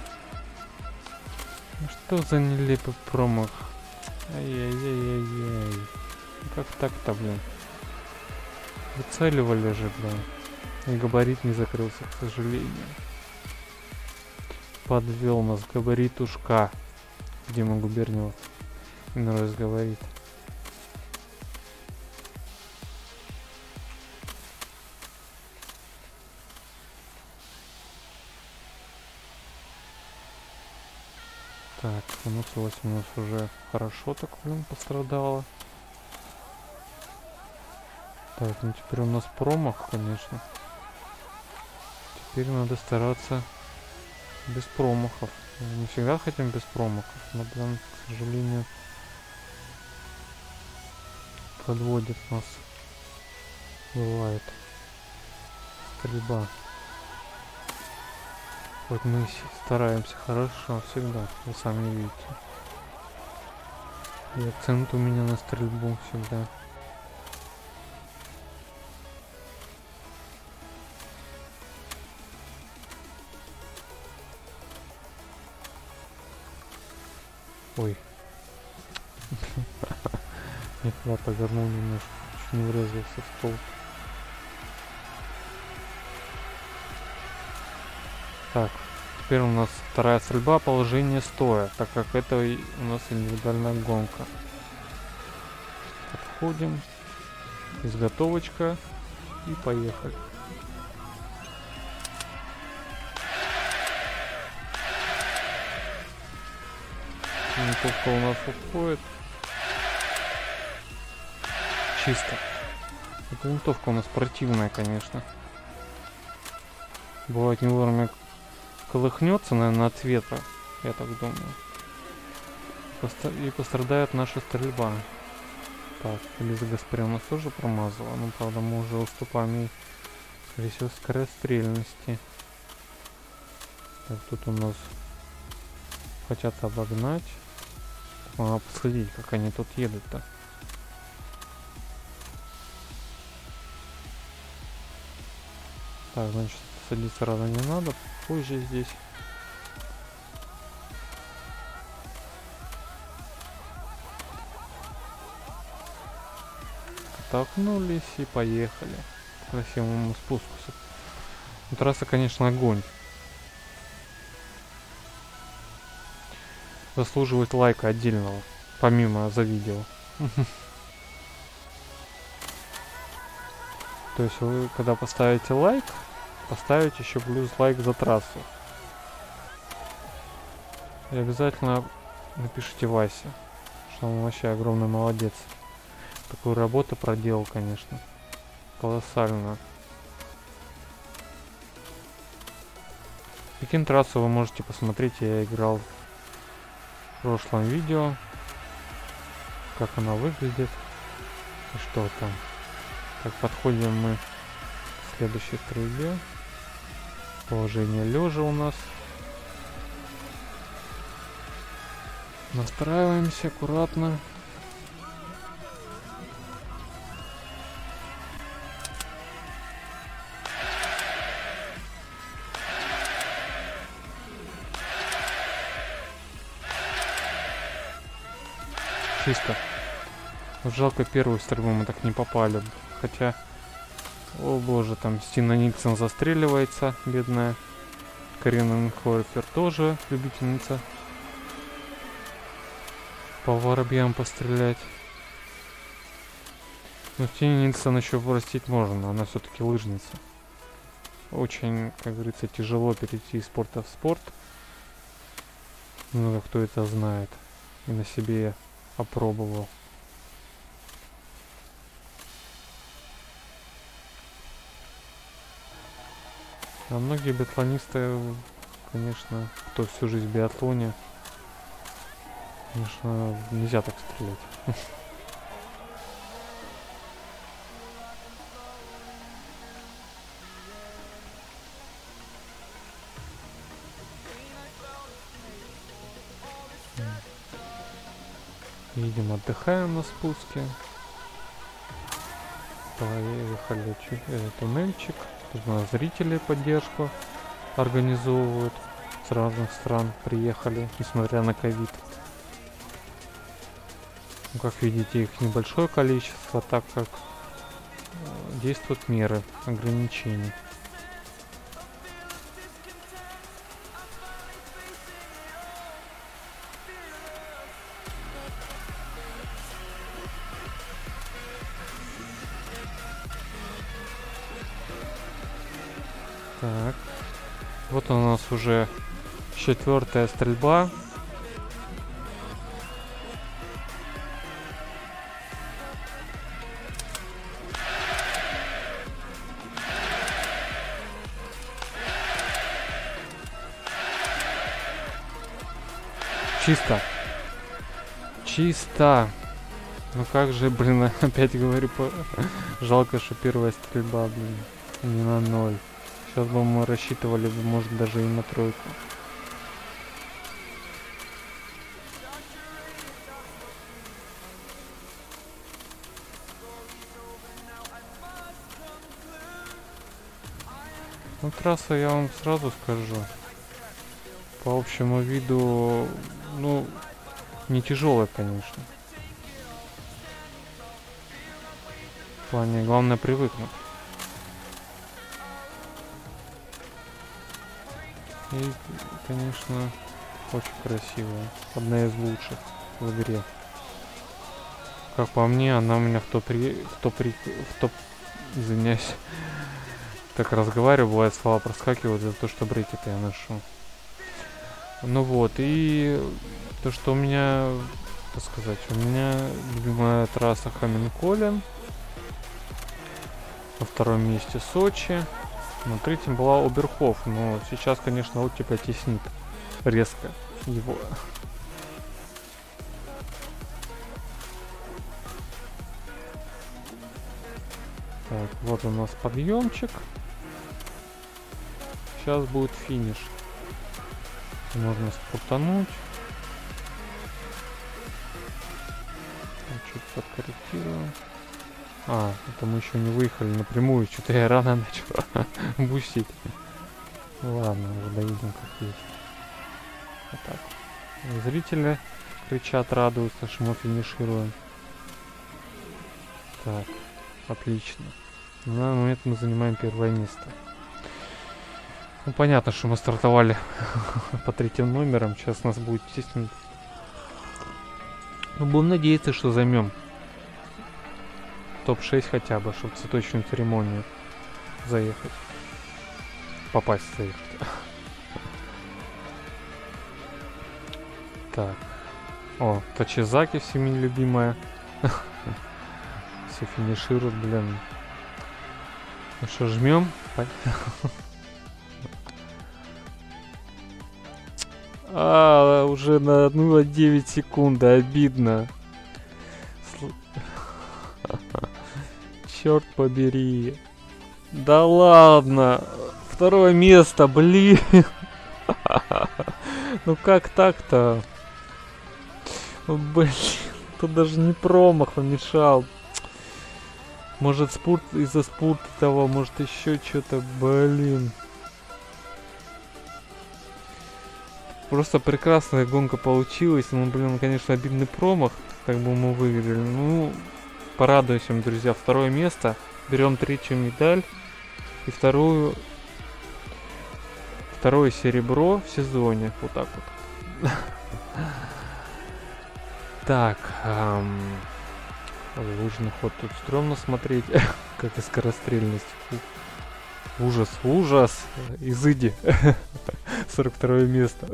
Ну что за нелепый промах? Ай-яй-яй-яй-яй. Как так-то, блин? Выцеливали же, блин. И габарит не закрылся, к сожалению. Подвел нас габаритушка. Дима Губерниев. Иной раз говорит. Так, минус 8 у нас уже хорошо так, блин, пострадало. Так, ну теперь у нас промах, конечно. Теперь надо стараться без промахов. Мы всегда хотим без промахов, но, блин, к сожалению, подводит нас. Бывает. Стрельба. Вот мы стараемся хорошо всегда, вы сами видите. И акцент у меня на стрельбу всегда. Ой. Нет, я повернул немножко, чуть не врезался в стол. Так, теперь у нас вторая стрельба, положение стоя, так как это у нас индивидуальная гонка. Подходим, изготовочка и поехали. Винтовка у нас уходит. Чисто. Эта винтовка у нас противная, конечно. Бывает не вовремя колыхнется, наверное, от ветра, я так думаю. И пострадает наша стрельба. Так, Лиза Гаспарян нас тоже промазала. Ну, правда, мы уже уступаем ей, скорее всего, скорострельности. Так, тут у нас хотят обогнать. Надо посмотреть, как они тут едут-то. Так, значит, садиться рано не надо. Позже здесь. Оттолкнулись и поехали. К красивому спуску. Трасса, конечно, огонь. Заслуживает лайка отдельного, помимо за видео. То есть вы, когда поставите лайк, поставите еще плюс лайк за трассу. И обязательно напишите Васе, что он вообще огромный молодец. Такую работу проделал, конечно. Колоссально. Пекин-трассу вы можете посмотреть, я играл в прошлом видео, как она выглядит и что там. Так, подходим мы к следующей стрельбе. Положение лежа у нас. Настраиваемся аккуратно. Чисто. Вот жалко, первую стрельбу мы так не попали. Хотя, о боже, там Стина Нильсон застреливается, бедная. Карина Хойфер тоже любительница по воробьям пострелять. Но Стине Нильсон еще простить можно, она все-таки лыжница. Очень, как говорится, тяжело перейти из спорта в спорт. Много кто это знает и на себе опробовал. А многие биатлонисты, конечно, кто всю жизнь в биатлоне, конечно, нельзя так стрелять. Едем, отдыхаем на спуске. Поехали туннельчик. Тут у нас зрители поддержку организовывают. С разных стран приехали, несмотря на ковид. Ну, как видите, их небольшое количество, так как действуют меры ограничений. Так, вот у нас уже 4-я стрельба. Чисто. Чисто. Ну как же, блин, опять говорю, жалко, что первая стрельба, блин, не на 0. Сейчас бы мы рассчитывали, может, даже и на 3. Ну, трасса, я вам сразу скажу, по общему виду, ну, не тяжелая, конечно. В плане, главное привыкнуть. И, конечно, очень красивая. Одна из лучших в игре. Как по мне, она у меня извиняюсь, так разговариваю, бывает слова проскакивают за то, что брекеты я ношу. Ну вот, и то, что у меня, так сказать, у меня любимая трасса Хаминколен. На 2-м месте Сочи. На 3-м была Оберхоф, но сейчас, конечно, оттепель теснит резко его. Так, вот у нас подъемчик. Сейчас будет финиш. Можно спутануть. Чуть подкорректируем. А, это мы еще не выехали напрямую. Что-то я рано начал бустить. Ладно, уже доедем как есть. Вот так. Зрители кричат, радуются, что мы финишируем. Так, отлично. На данный момент мы занимаем 1-е место. Ну, понятно, что мы стартовали по 3-м номерам. Сейчас нас будет теснить. Но будем надеяться, что займем топ-6 хотя бы, чтобы в цветочную церемонию заехать. Попасть заехать. Так. О, Тачизаки всеми любимая. Все финишируют, блин. Ну что, жмем? Уже на 1,9 секунды. Обидно. Черт побери. Да ладно. 2-е место, блин. Ну как так-то? Блин, тут даже не промах помешал. Может спорт из-за спорта того, может еще что-то, блин. Просто прекрасная гонка получилась. Ну, блин, конечно, обидный промах. Так бы мы выиграли. Ну, порадуемся, друзья. 2-е место. Берем 3-ю медаль. И 2-е серебро в сезоне. Вот так вот. Так. Лыжный ход тут стрёмно смотреть. Как и скорострельность. Ужас, ужас. Изыди. 42-е место.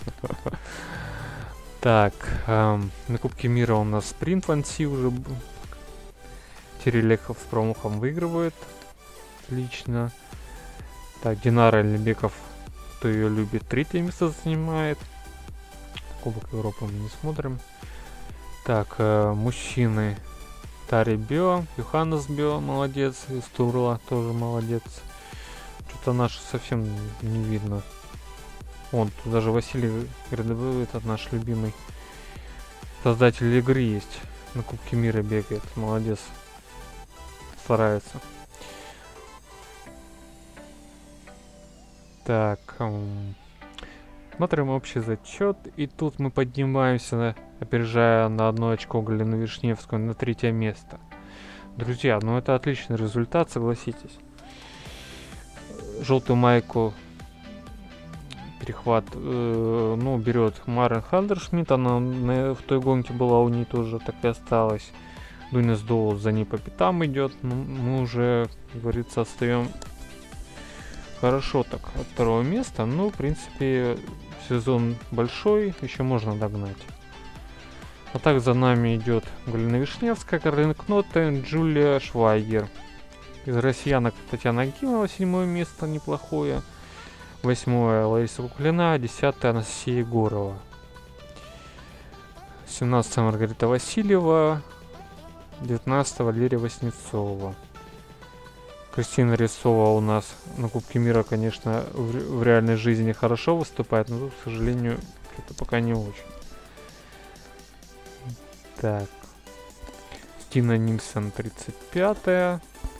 Так. На Кубке мира у нас спринт Ванси уже. Терелехов с промахом выигрывает. Отлично. Так, Динара Альбеков, кто ее любит, 3-е место занимает. Кубок Европы мы не смотрим. Так, мужчины. Тари Био, Юханес Био, молодец. Из Турла тоже молодец. Что-то наши совсем не видно. Вон, тут даже Василий Градовой, этот наш любимый создатель игры есть. На Кубке мира бегает. Молодец. Старается. Так. Смотрим общий зачет. И тут мы поднимаемся, опережая на 1 очко Галину Вишневскую, на 3-е место. Друзья, ну это отличный результат, согласитесь. Желтую майку перехват, ну, берет Марен Хандершмидт. Она в той гонке была у нее тоже, так и осталась. Дунис Доул за ней по пятам идет. Ну, мы уже, как говорится, отстаем хорошо так от 2-го места. Ну, в принципе, сезон большой, еще можно догнать. А так за нами идет Галина Вишневская, Каролина Кноте, Джулия Швайгер. Из россиянок Татьяна Акимова, 7-е место, неплохое. 8-е Лариса Куклина, 10-е Анастасия Егорова. 17-я Маргарита Васильева, 19-я Валерия Васнецова. Кристина Рисова у нас на Кубке мира, конечно, в реальной жизни хорошо выступает, но тут, к сожалению, это пока не очень. Так. Стина Нильсон, 35-я.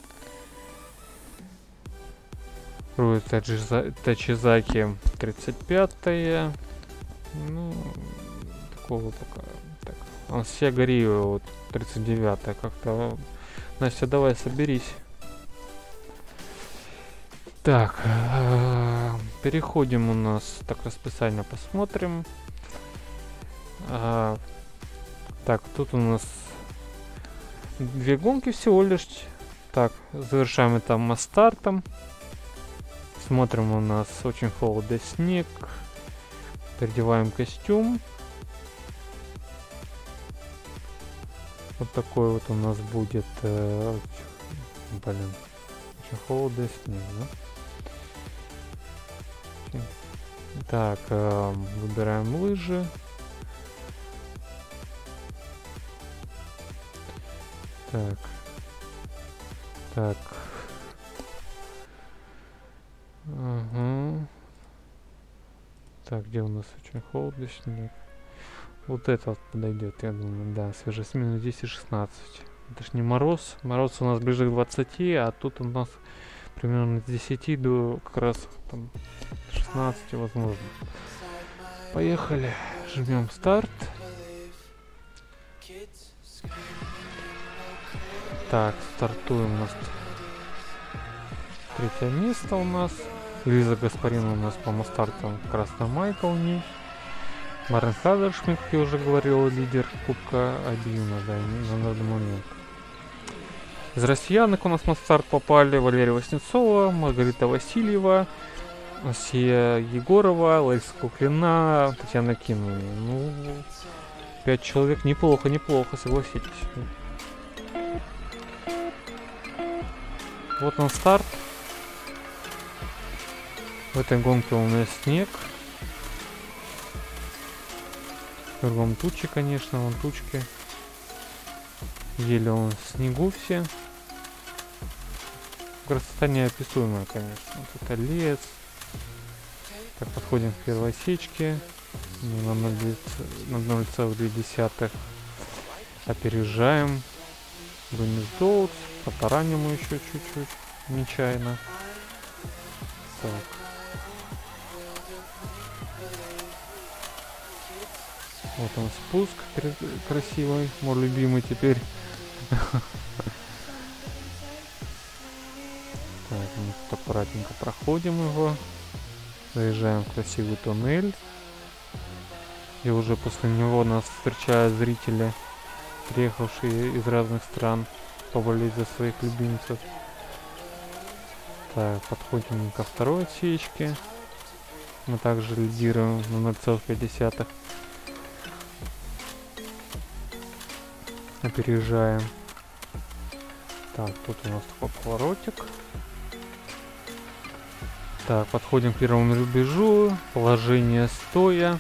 Руи Тачизаки, 35-я. Ну, такого пока. Так. Ансия Гариева, вот, 39-я. Как-то... Настя, давай, соберись. Так. Переходим у нас. Так, расписание посмотрим. Так, тут у нас 2 гонки всего лишь. Так, завершаем это Мастартом. Смотрим, у нас очень холодный снег. Переодеваем костюм. Вот такой вот у нас будет. Блин, очень холодный снег, да? Так, выбираем лыжи. Так. Так. Ага. Так, где у нас очень холодный снег? Вот это вот подойдет, я думаю, да, свежесть минус 10-16. Это ж не мороз. Мороз у нас ближе к 20, а тут у нас примерно с 10 до как раз там 16, возможно. Поехали. Жмем старт. Так, стартуем у нас. 3-е место у нас. Лиза Гаспарина у нас по Мастарту, красная майка у ней. Марен Хадершмидт, как я уже говорил, лидер Кубка Абиуна, да, на данный момент. Из россиянок у нас на старт попали Валерия Васнецова, Маргарита Васильева, Асия Егорова, Лариса Куклина, Татьяна Акимова. Ну, 5 человек, неплохо, согласитесь. Вот он старт. В этой гонке у нас снег. Кругом тучи, конечно, вон тучки. Еле он в снегу все. Красота неописуемая, конечно. Вот это лес. Так, подходим к первой сечке. На 0,2. Опережаем. Дунис Доутс. Потараним его еще чуть-чуть. Нечаянно. Так. Вот он спуск красивый, мой любимый теперь. Так, мы тут аккуратненько проходим его. Заезжаем в красивый туннель. И уже после него нас встречают зрители, приехавшие из разных стран поболеть за своих любимцев. Так, подходим ко второй отсечке. Мы также лидируем на 0,5. Опережаем. Так, тут у нас такой поворотик. Так, подходим к первому рубежу. Положение стоя.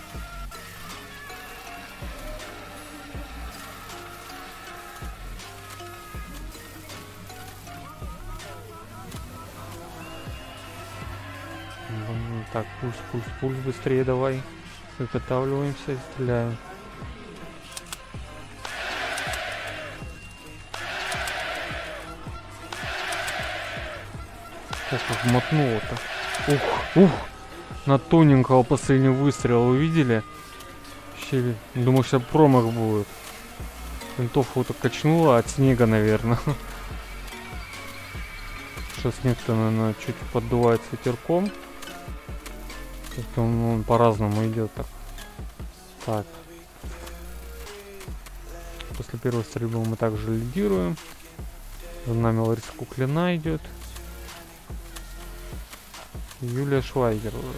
Так, пульс, быстрее давай. Выготавливаемся и стреляем. Как мотнуло-то. Ух. На тоненького последнего выстрела увидели? Вообще, думаю, сейчас промах будет. Винтовку так качнула от снега, наверное. Сейчас снег-то, наверное, чуть поддувается ветерком. Он по-разному идет так. Так. После первой стрельбы мы также лидируем. За нами Лариса Куклина идет. Юлия Швайгер уже.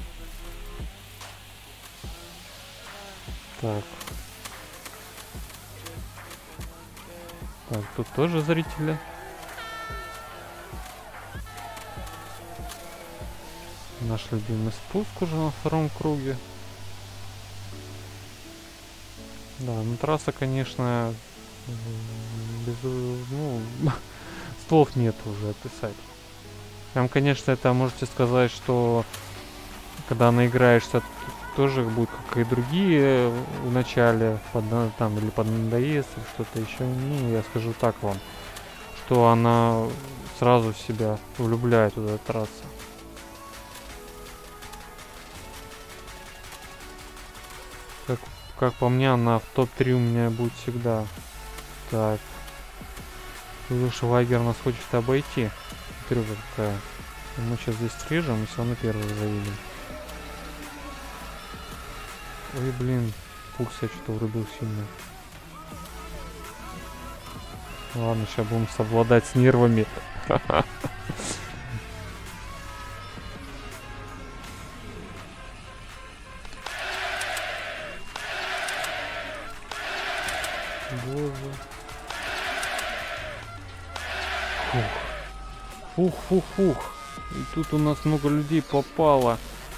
Так. Так, тут тоже зрители. Наш любимый спуск уже на втором круге. Да, ну трасса, конечно, без, ну, слов нет уже описать. Прям, конечно, это можете сказать, что когда наиграешься, тоже будет, как и другие в начале, там, или под надоест, или что-то еще. Ну, я скажу так вам, что она сразу в себя влюбляет, вот эта трасса. Как по мне, она в топ-3 у меня будет всегда. Так. Леша Вайгер нас хочет обойти. Трюка какая. Мы сейчас здесь срежем и все равно первый заедем. Ой, блин. Пульс я что-то врубил сильно. Ладно, сейчас будем совладать с нервами. Боже. Фух. И тут у нас много людей попало.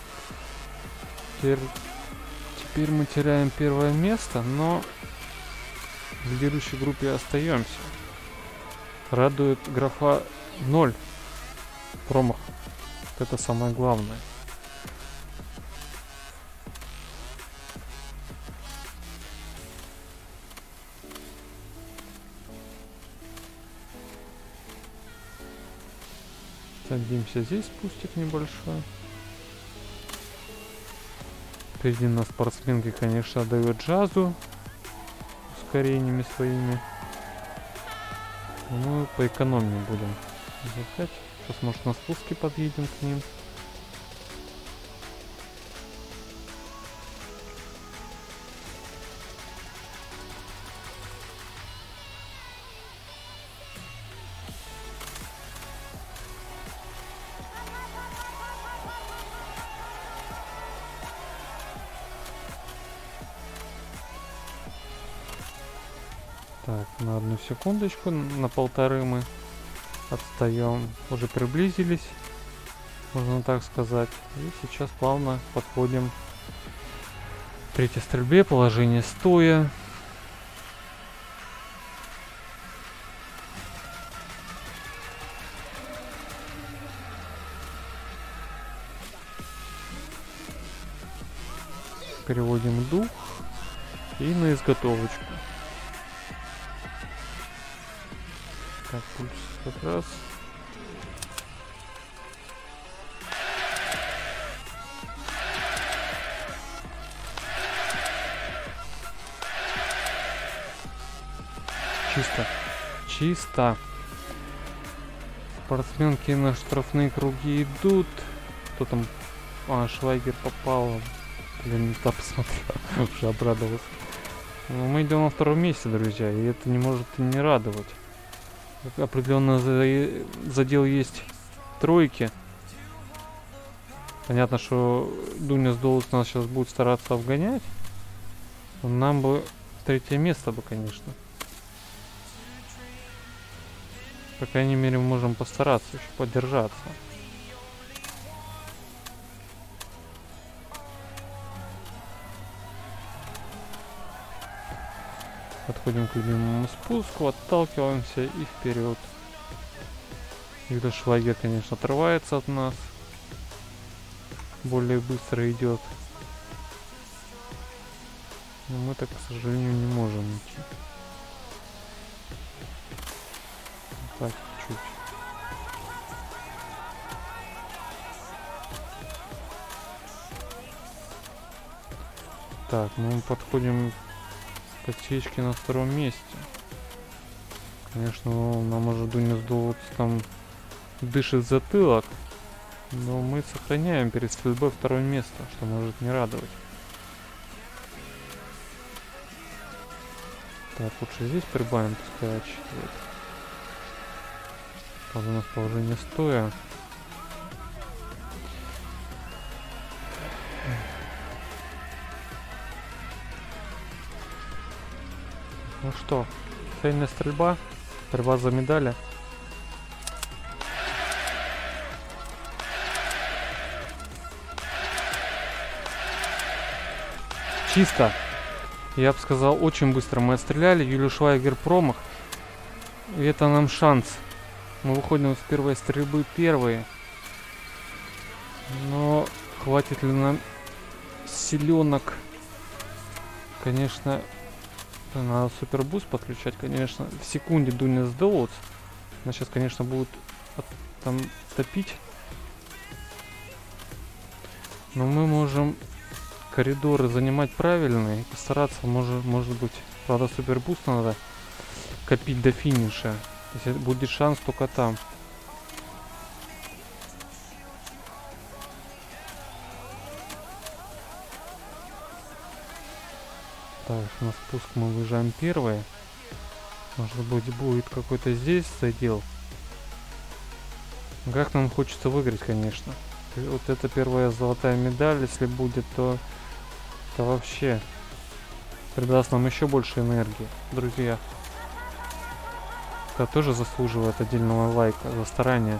Теперь мы теряем первое место, но в лидирующей группе остаемся. Радует графа 0. Промах. Это самое главное. Садимся здесь, спустик небольшой. Впереди нас спортсменки, конечно, дают джазу ускорениями своими. Мы поэкономнее будем ехать. Сейчас, может, на спуске подъедем к ним. Так, на одну секундочку, на полторы мы отстаем. Уже приблизились, можно так сказать. И сейчас плавно подходим к третьей стрельбе, положение стоя. Переводим дух и на изготовочку. Так, пульс как раз. Чисто. Спортсменки на штрафные круги идут. Кто там? А, Швайгер попал. Блин, не так посмотрел. Уже обрадовался. Но мы идем на втором месте, друзья. И это не может не радовать. Определенно задел есть тройки. Понятно, что Дуня с Долус нас сейчас будет стараться обгонять. Но нам бы третье место бы, конечно. По крайней мере, мы можем постараться еще поддержаться. Подходим к любимому спуску, отталкиваемся и вперед. Юля Швайгер, конечно, отрывается от нас. Более быстро идет. Но мы так, к сожалению, не можем идти. Так, чуть. Так, мы подходим к подсечке на втором месте. Конечно, нам уже Дуня сдулся, там дышит затылок. Но мы сохраняем перед стрельбой второе место, что может не радовать. Так, лучше здесь прибавим, пускай отсчитывает. Правда, у нас положение стоя. Ну что, цельная стрельба, борьба за медали. Чисто. Я бы сказал, очень быстро мы отстреляли. Юлию Швайгер промах. И это нам шанс. Мы выходим с первой стрельбы первые. Но хватит ли нам силенок? Конечно, надо супербуст подключать, конечно. В секунде Дуня сдалось. Она сейчас, конечно, будет там топить. Но мы можем коридоры занимать правильные и постараться, может быть, правда, супербуст надо копить до финиша, если будет шанс только там. Так, на спуск мы выезжаем первые. Может быть, будет какой-то здесь задел. Как нам хочется выиграть, конечно. Вот это первая золотая медаль, если будет, то это вообще придаст нам еще больше энергии, друзья. Это тоже заслуживает отдельного лайка за старание.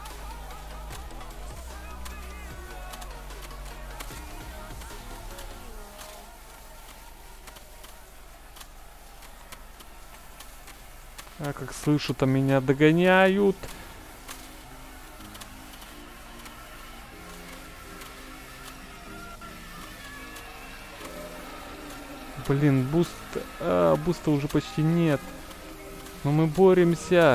А как слышу, там меня догоняют. Блин, буста уже почти нет. Но мы боремся.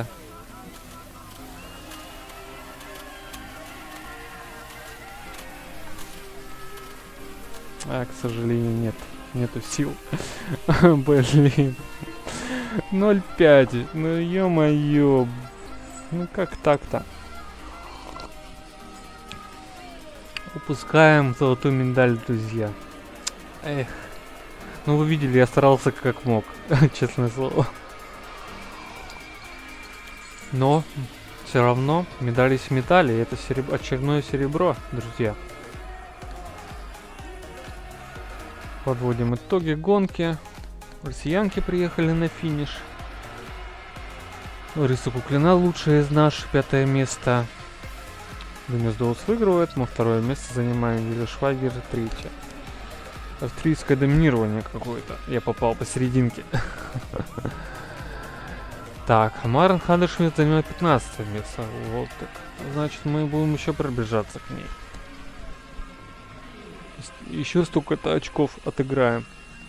К сожалению, нет. Нету сил. Блин. 0,5. Ну ё-моё. Ну как так-то? Упускаем золотую медаль, друзья. Эх. Ну вы видели, я старался как мог. Честное слово. Но все равно медали с медали. Это очередное серебро, друзья. Подводим итоги гонки. Россиянки приехали на финиш. Лариса Куклина лучшая из нас, 5-е место. Дуня Сдоус выигрывает, мы 2-е место занимаем. Юлия Швайгер 3-е. Австрийское доминирование какое-то. Я попал посерединке. Так, Марен Хандершмидт занимает 15 место. Вот так. Значит, мы будем еще приближаться к ней. Еще столько-то очков отыграем.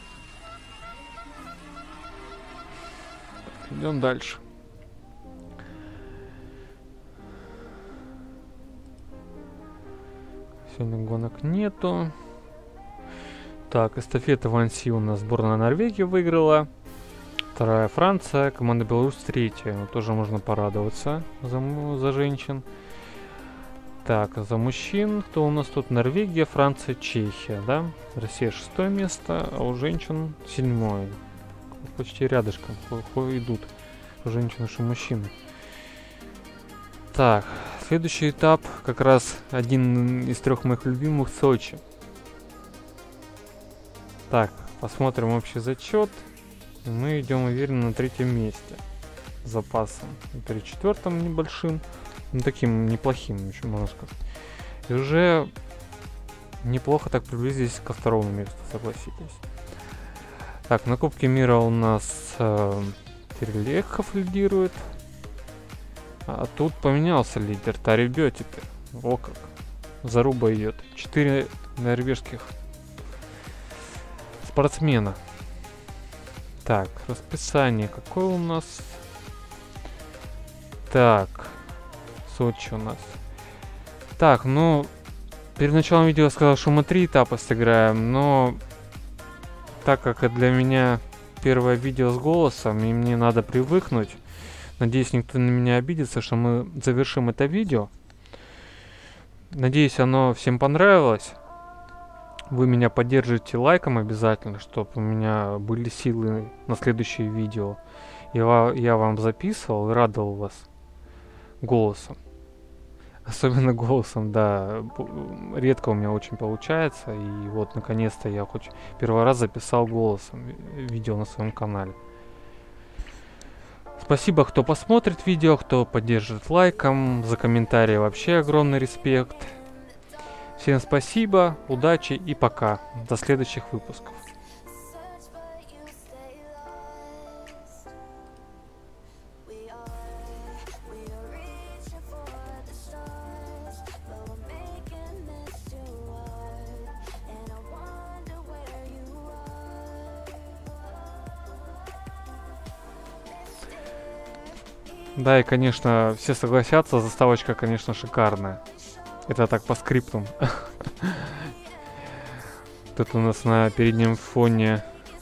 Идем дальше. Сегодня гонок нету. Так, эстафета Ванси у нас сборная Норвегии выиграла. 2-я Франция, команда Беларусь 3-я. Тоже можно порадоваться за женщин. Так, за мужчин, кто у нас тут? Норвегия, Франция, Чехия, да? Россия 6-е место, а у женщин 7-е. Почти рядышком идут женщины и мужчины. Так, следующий этап, как раз один из 3 моих любимых, Сочи. Так, посмотрим общий зачет. Мы идем уверенно на 3-м месте. С запасом. Перед 4-м небольшим. Ну, таким неплохим, еще можно сказать. И уже неплохо так приблизились ко 2-му месту, согласитесь. Так, на Кубке мира у нас Терелехов лидирует. А тут поменялся лидер. Тарибё теперь. О как. Заруба идет. 4 норвежских спортсмена. Так, расписание какое у нас? Так, Сочи у нас. Так, ну, перед началом видео я сказал, что мы 3 этапа сыграем, но так как это для меня первое видео с голосом, и мне надо привыкнуть, надеюсь, никто на меня обидится, что мы завершим это видео. Надеюсь, оно всем понравилось. Вы меня поддержите лайком обязательно, чтобы у меня были силы на следующее видео. Я вам записывал и радовал вас голосом. Особенно голосом, да. Редко у меня очень получается. И вот, наконец-то, я хоть первый раз записал голосом видео на своем канале. Спасибо, кто посмотрит видео, кто поддержит лайком. За комментарии вообще огромный респект. Всем спасибо, удачи и пока. До следующих выпусков. Да, и, конечно, все согласятся, заставочка, конечно, шикарная. Это так по скриптам. Тут у нас на переднем фоне...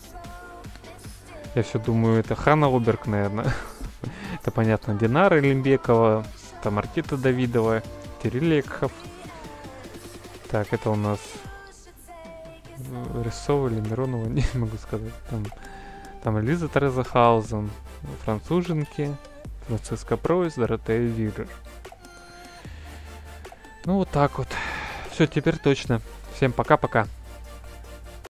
Я все думаю, это Ханна Оберг, наверное. Это, понятно, Динара Лимбекова, там Маркита Давидова, Терелехов. Так, это у нас... Рисова или Миронова, не могу сказать. Там Элиза Терезахаузен, француженки. Франциска Пройс, Доротея Вирер. Ну вот так вот. Все, теперь точно. Всем пока-пока.